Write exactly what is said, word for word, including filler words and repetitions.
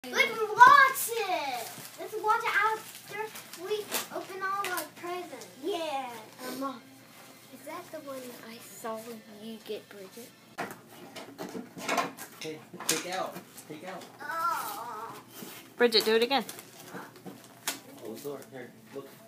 Let's watch it. Let's watch it after we open all our presents. Yeah. Um, Mom, is that the one I saw you get, Bridget? Okay, take out. Take out. Oh. Bridget, do it again. Oh, sorry. Here, look.